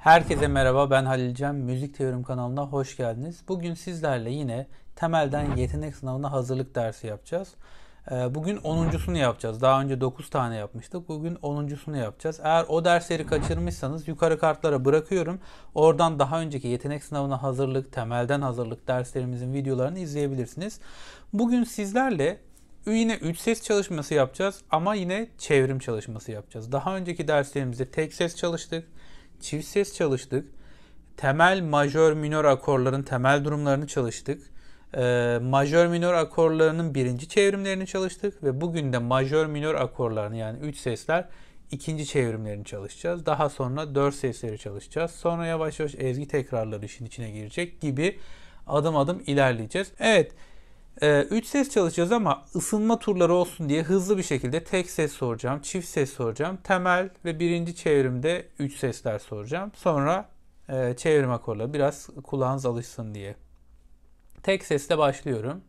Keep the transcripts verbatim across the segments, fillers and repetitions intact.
Herkese merhaba, ben Halil Cem. Müzik Teorim kanalına hoş geldiniz. Bugün sizlerle yine temelden yetenek sınavına hazırlık dersi yapacağız. Bugün onuncusunu yapacağız. Daha önce dokuz tane yapmıştık. Bugün onuncusunu yapacağız. Eğer o dersleri kaçırmışsanız yukarı kartlara bırakıyorum. Oradan daha önceki yetenek sınavına hazırlık, temelden hazırlık derslerimizin videolarını izleyebilirsiniz. Bugün sizlerle yine üç ses çalışması yapacağız ama yine çevrim çalışması yapacağız. Daha önceki derslerimizde tek ses çalıştık, çift ses çalıştık, temel majör minör akorların temel durumlarını çalıştık. Ee, majör minör akorlarının birinci çevrimlerini çalıştık ve bugün de majör minör akorlarını yani üç sesler ikinci çevrimlerini çalışacağız. Daha sonra dört sesleri çalışacağız. Sonra yavaş yavaş ezgi tekrarları işin içine girecek gibi adım adım ilerleyeceğiz. Evet. üç ses çalışacağız ama ısınma turları olsun diye hızlı bir şekilde tek ses soracağım, çift ses soracağım. Temel ve birinci çevrimde üç sesler soracağım. Sonra e, çevrim akorları biraz kulağınız alışsın diye. Tek sesle başlıyorum.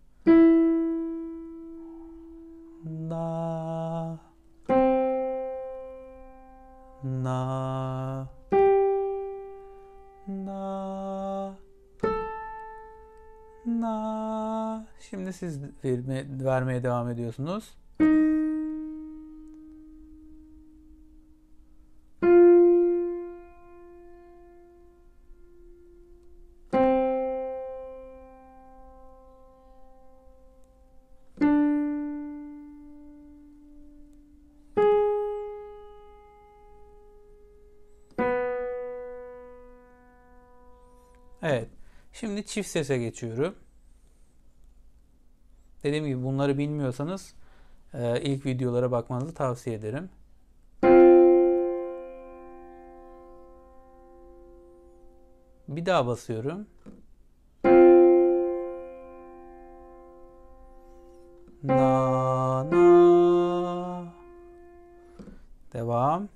Na na na na. Şimdi siz verme, vermeye devam ediyorsunuz. Evet. Şimdi çift sese geçiyorum. Dediğim gibi bunları bilmiyorsanız e, ilk videolara bakmanızı tavsiye ederim. Bir daha basıyorum. Na na. Devam.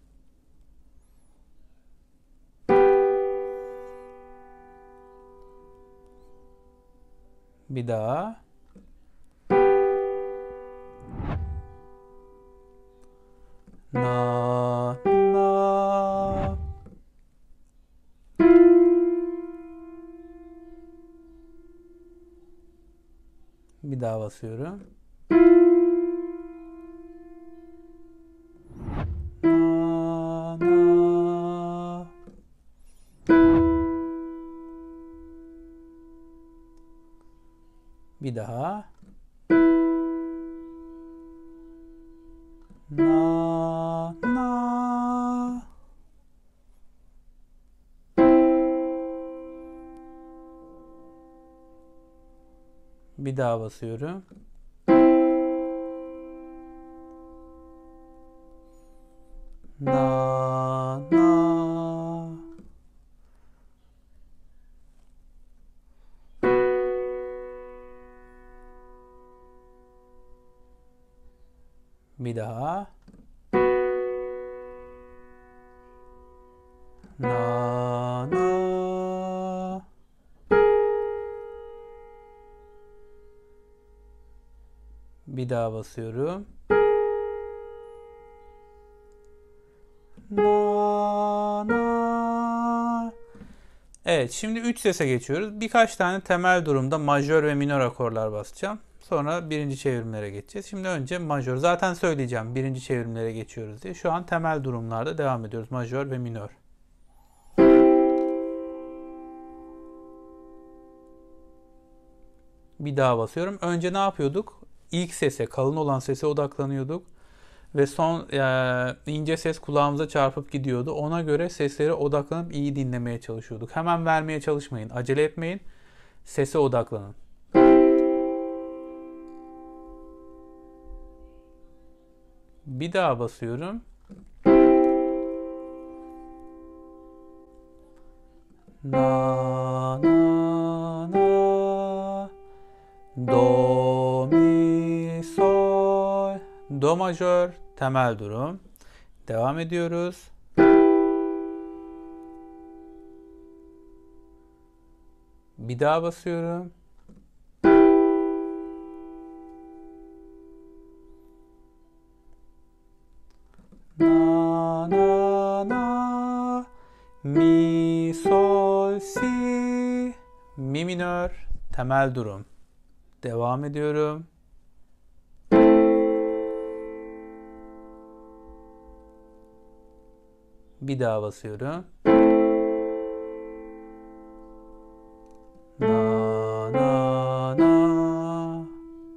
Bir daha. Na na. Bir daha basıyorum. Na na. Bir daha. Na na. Bir daha basıyorum. Na na. Bir daha. Na na. Bir daha basıyorum. Na na. Evet, şimdi üç sese geçiyoruz. Birkaç tane temel durumda majör ve minör akorlar basacağım. Sonra birinci çevrimlere geçeceğiz. Şimdi önce majör. Zaten söyleyeceğim birinci çevrimlere geçiyoruz diye. Şu an temel durumlarda devam ediyoruz. Majör ve minör. Bir daha basıyorum. Önce ne yapıyorduk? İlk sese, kalın olan sese odaklanıyorduk. Ve son e, ince ses kulağımıza çarpıp gidiyordu. Ona göre seslere odaklanıp iyi dinlemeye çalışıyorduk. Hemen vermeye çalışmayın. Acele etmeyin. Sese odaklanın. Bir daha basıyorum. Na na na. Do mi sol. Do majör temel durum. Devam ediyoruz. Bir daha basıyorum. Na na na. mi, sol, si, mi minör, temel durum. Devam ediyorum. Bir daha basıyorum. Na, na, na.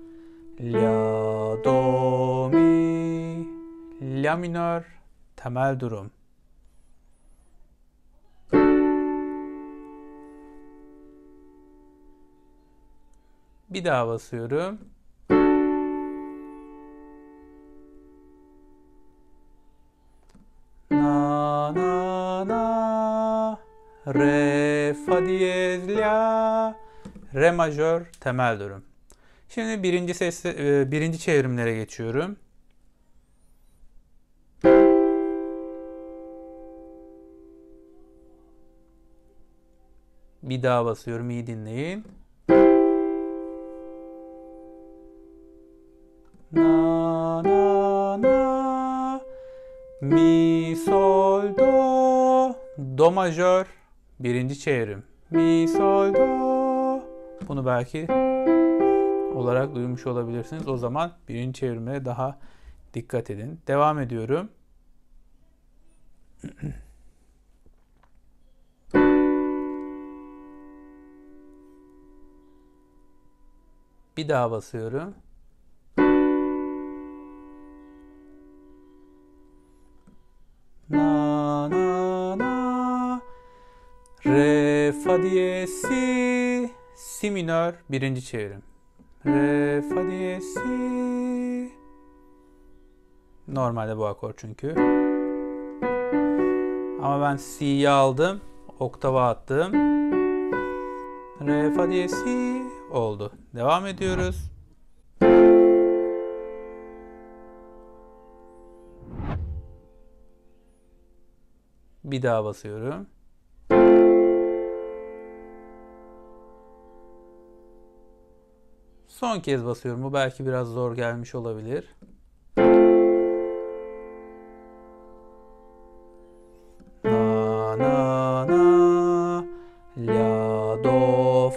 La, do, mi. La minör, temel durum. Bir daha basıyorum. Na, na, na. Re, fa diyez, la. Re majör, temel durum. Şimdi birinci ses, birinci çevrimlere geçiyorum. Bir daha basıyorum, iyi dinleyin. Na, na, na. Mi, sol, do. Do majör, birinci çevrim. Mi, sol, do. Bunu belki olarak duymuş olabilirsiniz. O zaman birinci çevirmeye daha dikkat edin. Devam ediyorum. Bir daha basıyorum. Na, na, na. Re, fa diyez, si. Si minör, birinci çevrim. Re, fa diyez, si. Normalde bu akor çünkü. Ama ben si'yi aldım. Oktava attım. Re, fa diyez, si oldu. Devam ediyoruz. Bir daha basıyorum. Son kez basıyorum. Bu belki biraz zor gelmiş olabilir. Na, na, na. La, do,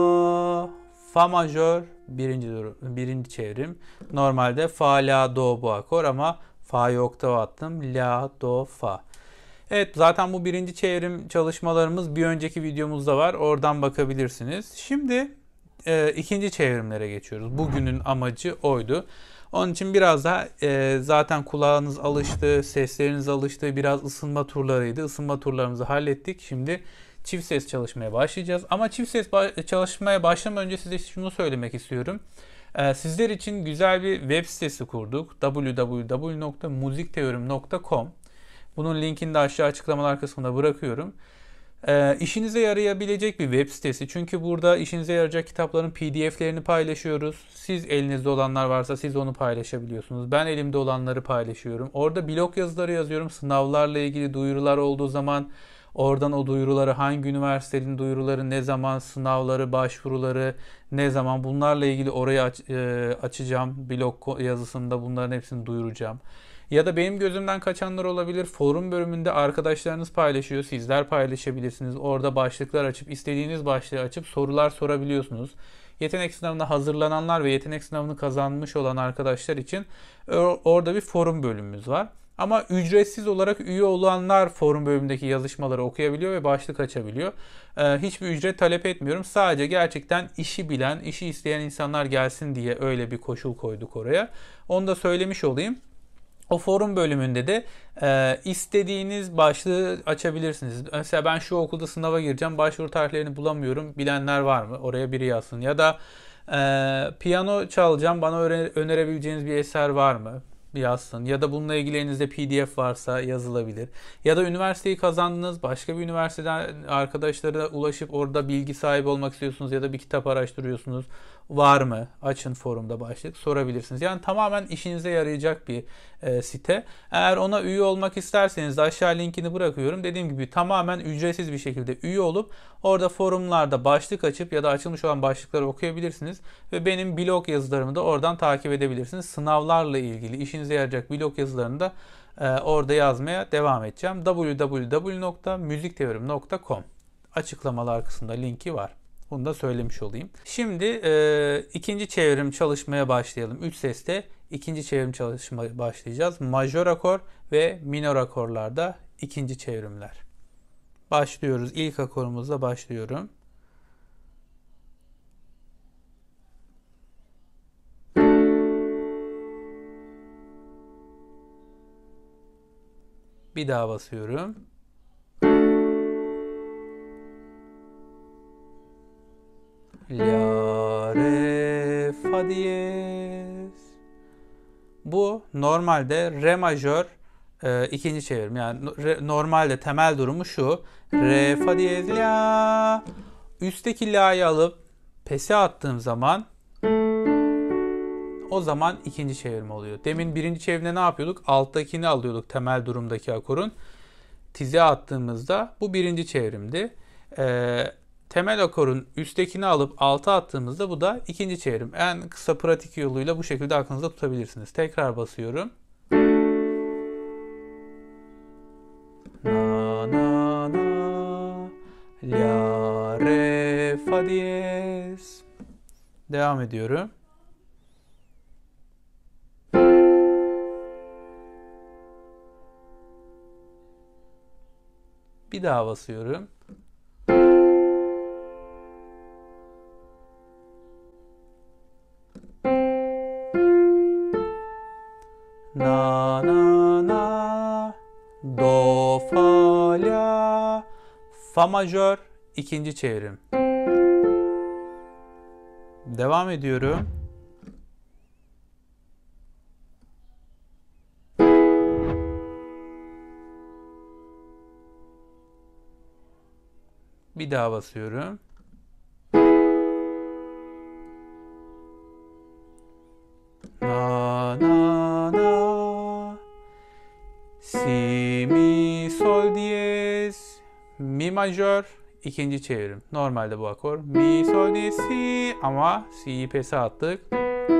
fa. Fa majör, birinci, birinci çevrim. Normalde fa, la, do bu akor ama fa'yı oktava attım. La, do, fa. Evet, zaten bu birinci çevrim çalışmalarımız bir önceki videomuzda var. Oradan bakabilirsiniz. Şimdi e, ikinci çevrimlere geçiyoruz. Bugünün amacı oydu. Onun için biraz daha e, zaten kulağınız alıştı, sesleriniz alıştı. Biraz ısınma turlarıydı. Isınma turlarımızı hallettik. Şimdi çift ses çalışmaya başlayacağız. Ama çift ses ba- çalışmaya başlamadan önce size şunu söylemek istiyorum. E, sizler için güzel bir web sitesi kurduk. double-u double-u double-u nokta muzikteorim nokta com. Bunun linkini de aşağı açıklamalar kısmına bırakıyorum. Ee, işinize yarayabilecek bir web sitesi. Çünkü burada işinize yarayacak kitapların P D F'lerini paylaşıyoruz. Siz elinizde olanlar varsa siz onu paylaşabiliyorsunuz. Ben elimde olanları paylaşıyorum. Orada blog yazıları yazıyorum. Sınavlarla ilgili duyurular olduğu zaman oradan o duyuruları, hangi üniversitenin duyuruları, ne zaman sınavları, başvuruları, ne zaman, bunlarla ilgili orayı aç, e, açacağım. Blog yazısında bunların hepsini duyuracağım. Ya da benim gözümden kaçanlar olabilir. Forum bölümünde arkadaşlarınız paylaşıyor. Sizler paylaşabilirsiniz. Orada başlıklar açıp, istediğiniz başlığı açıp sorular sorabiliyorsunuz. Yetenek sınavına hazırlananlar ve yetenek sınavını kazanmış olan arkadaşlar için orada bir forum bölümümüz var. Ama ücretsiz olarak üye olanlar forum bölümündeki yazışmaları okuyabiliyor ve başlık açabiliyor. Ee, hiçbir ücret talep etmiyorum. Sadece gerçekten işi bilen, işi isteyen insanlar gelsin diye öyle bir koşul koyduk oraya. Onu da söylemiş olayım. O forum bölümünde de e, istediğiniz başlığı açabilirsiniz. Mesela ben şu okulda sınava gireceğim, başvuru tarihlerini bulamıyorum. Bilenler var mı? Oraya biri yazsın. Ya da e, piyano çalacağım, bana öne- önerebileceğiniz bir eser var mı? Yazsın. Ya da bununla ilgili elinizde P D F varsa yazılabilir. Ya da üniversiteyi kazandınız, başka bir üniversiteden arkadaşlara ulaşıp orada bilgi sahibi olmak istiyorsunuz ya da bir kitap araştırıyorsunuz. Var mı? Açın forumda başlık, sorabilirsiniz. Yani tamamen işinize yarayacak bir e, site. Eğer ona üye olmak isterseniz de aşağı linkini bırakıyorum. Dediğim gibi tamamen ücretsiz bir şekilde üye olup orada forumlarda başlık açıp ya da açılmış olan başlıkları okuyabilirsiniz. Ve benim blog yazılarımı da oradan takip edebilirsiniz. Sınavlarla ilgili işinize yarayacak blog yazılarını da Ee, orada yazmaya devam edeceğim. double-u double-u double-u nokta müzik teorim nokta com açıklamalar kısmında linki var. Bunu da söylemiş olayım. Şimdi e, ikinci çevrim çalışmaya başlayalım. Üç seste ikinci çevrim çalışmaya başlayacağız. Majör akor ve minor akorlarda ikinci çevrimler. Başlıyoruz. İlk akorumuzla başlıyorum. Bir daha basıyorum. La, re, fa diyez. Bu normalde re majör e, ikinci çevrim. Yani re, normalde temel durumu şu. Re, fa diyez, la. Üstteki la'yı alıp pes'e attığım zaman o zaman ikinci çevrim oluyor. Demin birinci çevrimde ne yapıyorduk? Alttakini alıyorduk temel durumdaki akorun. Tize attığımızda bu birinci çevrimdi. Ee, temel akorun üsttekini alıp alta attığımızda bu da ikinci çevrim. En kısa pratik yoluyla bu şekilde aklınızda tutabilirsiniz. Tekrar basıyorum. Na na na la re fa diyez. Devam ediyorum. Bir daha basıyorum. Na na na do fa la fa majör ikinci çevrim. Devam ediyorum. Bir daha basıyorum. Na na na si mi sol diyez mi majör ikinci çevrim. Normalde bu akor mi sol diyez si ama si'yi pes'e attık.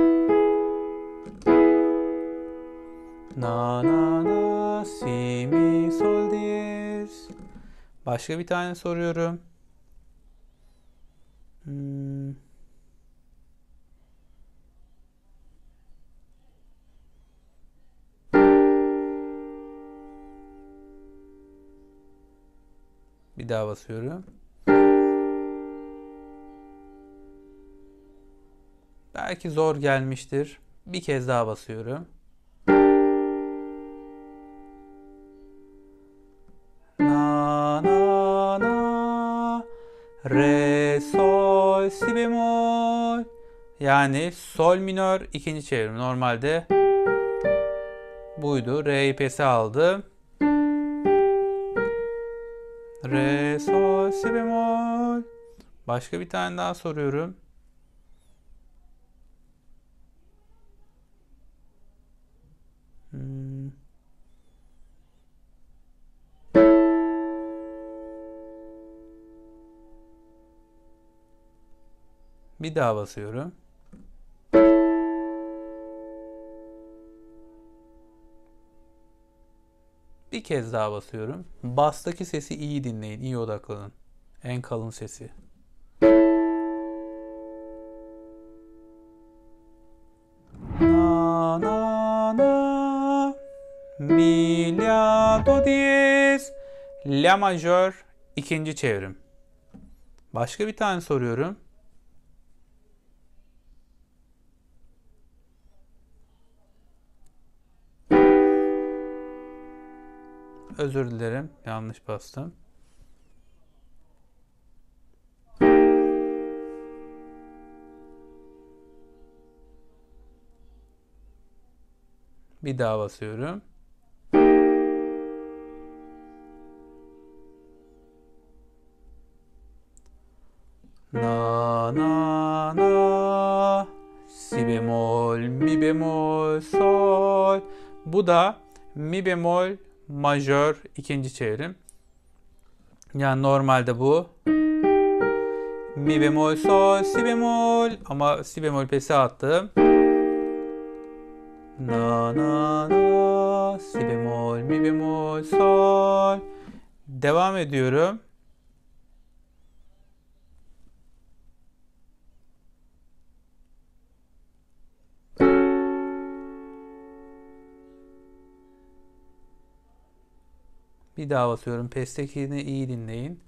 Na na na si mi sol diyez. Başka bir tane soruyorum. Hmm. Bir daha basıyorum. Belki zor gelmiştir. Bir kez daha basıyorum. Na na na re sol si bemol. Yani sol minör ikinci çevrim. Normalde buydu. Re'yi pes'e aldım. Re sol si bemol. Başka bir tane daha soruyorum. Hmm. Bir daha basıyorum. Bir kez daha basıyorum. Bastaki sesi iyi dinleyin, iyi odaklanın. En kalın sesi. Na na na mi la do diyez la majör ikinci çevrim. Başka bir tane soruyorum. Özür dilerim. Yanlış bastım. Bir daha basıyorum. Na na na si bemol, mi bemol, sol. Bu da mi bemol majör ikinci çevrim. Yani normalde bu mi bemol sol si bemol ama si bemol pes'e attım. Na na na, si bemol, mi bemol, sol. Devam ediyorum. Bir daha basıyorum. Pestekini iyi dinleyin.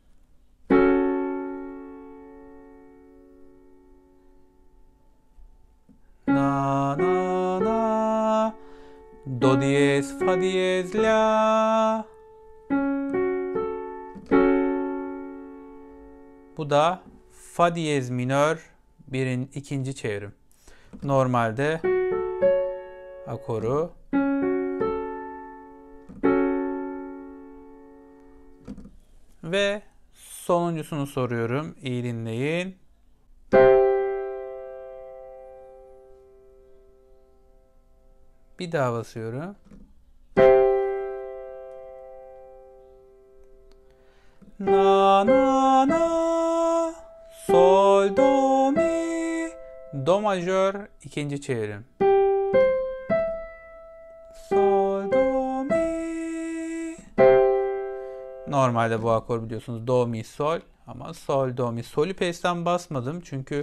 Na na na, do diyez, fa diyez, la. Bu da fa diyez minör birin ikinci çevrim. Normalde akoru ve sonuncusunu soruyorum. İyi dinleyin. Bir daha basıyorum. Na na na, sol do mi, do majör ikinci çevrim. Sol do mi. Normalde bu akor biliyorsunuz do mi sol ama sol do mi. Solü pesten basmadım çünkü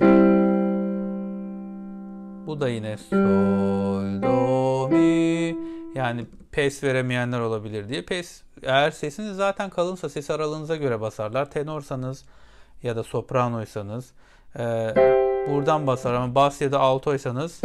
bu da yine sol do mi. Yani pes veremeyenler olabilir diye. Pes, eğer sesiniz zaten kalınsa ses aralığınıza göre basarlar. Tenorsanız ya da sopranoysanız e, buradan basar ama bas ya da altoysanız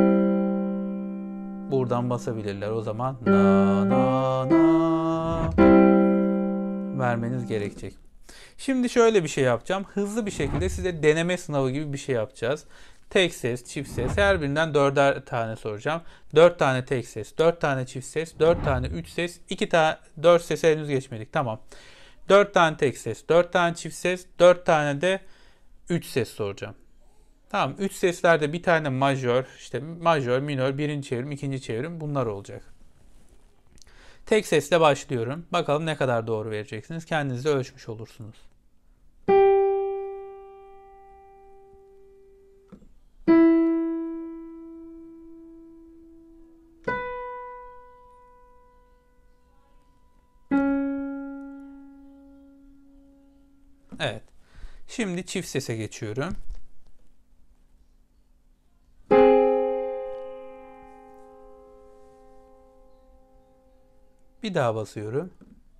buradan basabilirler. O zaman na na na vermeniz gerekecek. Şimdi şöyle bir şey yapacağım. Hızlı bir şekilde size deneme sınavı gibi bir şey yapacağız. Tek ses, çift ses, her birinden dörder tane soracağım. Dört tane tek ses, dört tane çift ses, dört tane üç ses, iki tane dört sese henüz geçmedik. Tamam. Dört tane tek ses, dört tane çift ses, dört tane de üç ses soracağım. Tamam. Üç seslerde bir tane majör, işte majör, minör, birinci çevrim, ikinci çevrim bunlar olacak. Tek sesle başlıyorum. Bakalım ne kadar doğru vereceksiniz. Kendiniz de ölçmüş olursunuz. Evet. Şimdi çift sese geçiyorum. Bir daha basıyorum.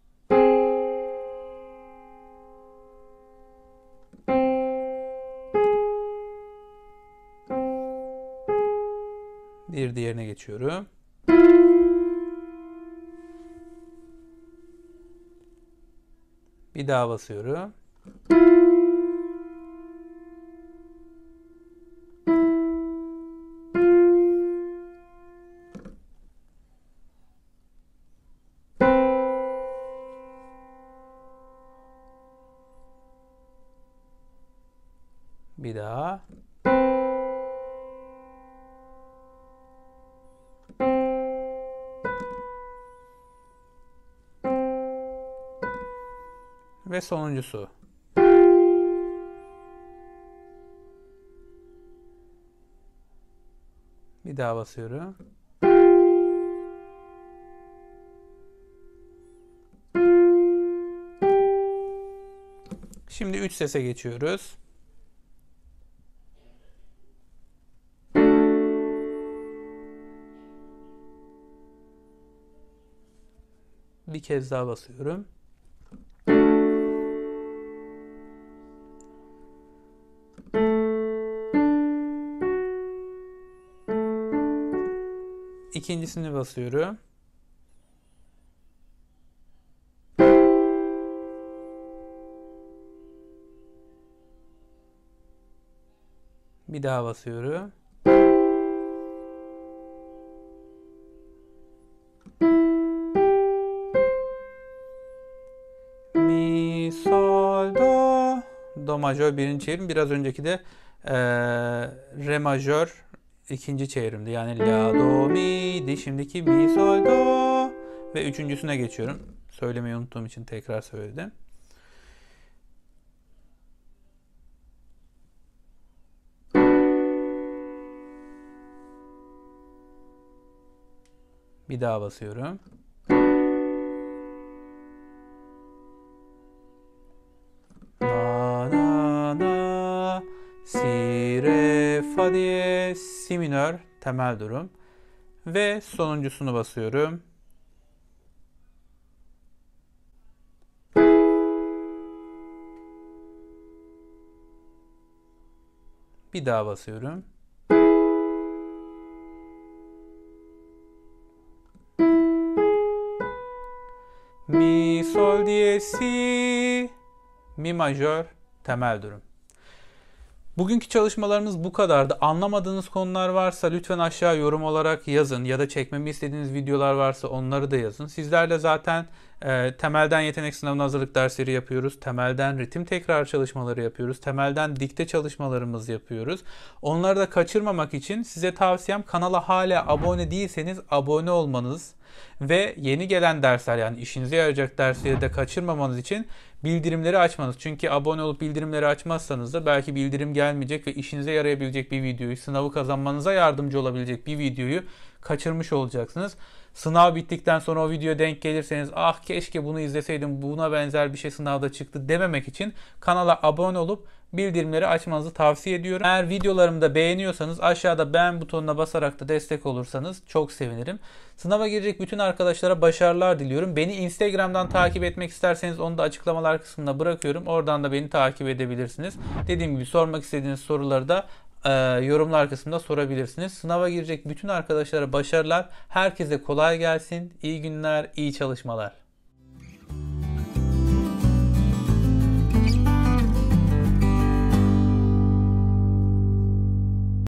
Bir diğerine geçiyorum. Bir daha basıyorum. Bir daha. Ve sonuncusu. Bir daha basıyorum. Şimdi üç sese geçiyoruz. Bir kez daha basıyorum. İkincisini basıyorum. Bir daha basıyorum. Mi, sol, do. Do majör birinci çevrim. Biraz önceki de e, re majör ikinci çevrimdi. Yani la, do, mi di. Şimdiki mi, sol, do. Ve üçüncüsüne geçiyorum. Söylemeyi unuttuğum için tekrar söyledim. Bir daha basıyorum. Na na na si re fa diyez si minör temel durum. Ve sonuncusunu basıyorum. Bir daha basıyorum. Mi sol diyez si mi majör temel durum. Bugünkü çalışmalarımız bu kadardı. Anlamadığınız konular varsa lütfen aşağı yorum olarak yazın ya da çekmemi istediğiniz videolar varsa onları da yazın. Sizlerle zaten e, temelden yetenek sınavına hazırlık dersleri yapıyoruz. Temelden ritim tekrar çalışmaları yapıyoruz. Temelden dikte çalışmalarımız yapıyoruz. Onları da kaçırmamak için size tavsiyem, kanala hala abone değilseniz abone olmanız ve yeni gelen dersler, yani işinize yarayacak dersleri de kaçırmamanız için bildirimleri açmanız. Çünkü abone olup bildirimleri açmazsanız da belki bildirim gelmeyecek ve işinize yarayabilecek bir videoyu, sınavı kazanmanıza yardımcı olabilecek bir videoyu kaçırmış olacaksınız. Sınav bittikten sonra o videoya denk gelirseniz ah keşke bunu izleseydim, buna benzer bir şey sınavda çıktı dememek için kanala abone olup bildirimleri açmanızı tavsiye ediyorum. Eğer videolarımı da beğeniyorsanız aşağıda beğen butonuna basarak da destek olursanız çok sevinirim. Sınava girecek bütün arkadaşlara başarılar diliyorum. Beni Instagram'dan takip etmek isterseniz onu da açıklamalar kısmına bırakıyorum. Oradan da beni takip edebilirsiniz. Dediğim gibi sormak istediğiniz soruları da e, yorumlar kısmında sorabilirsiniz. Sınava girecek bütün arkadaşlara başarılar. Herkese kolay gelsin. İyi günler, iyi çalışmalar.